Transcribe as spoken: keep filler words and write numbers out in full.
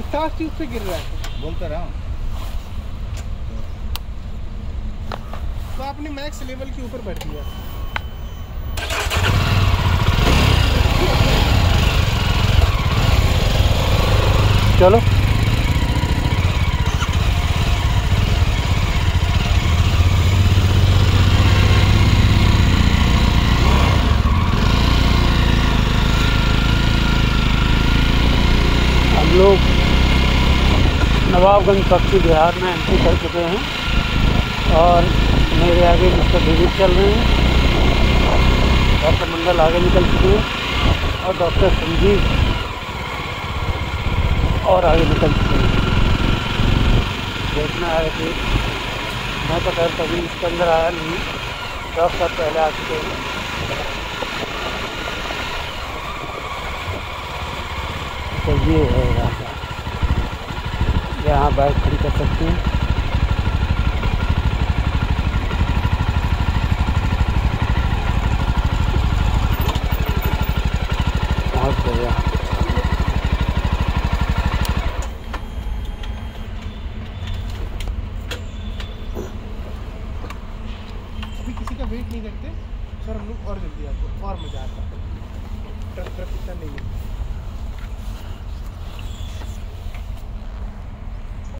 सात चीज से गिर रहा है, बोलता रहा हूँ। तो आपने मैक्स लेवल के ऊपर बैठ दिया। चलो हम लोग नवाबगंज पश्चिम बिहार में एंट्री कर चुके हैं और मेरे आगे मिस्टर डेविड चल रहे हैं, डॉक्टर मंडल आगे निकल चुके हैं और डॉक्टर संजीव और आगे निकल चुके हैं। देखना है कि मैं तो खैर कभी इसके अंदर आया नहीं, डॉक्टर पहले आ चुके हैं। तो ये है रास्ता, यहाँ बाइक खड़ी कर सकते हैं। पहुँच गया। अभी किसी का वेट नहीं करते सर, हम लोग और जल्दी आते हैं और मजा आता है। ट्रक ट्रक इतना नहीं है।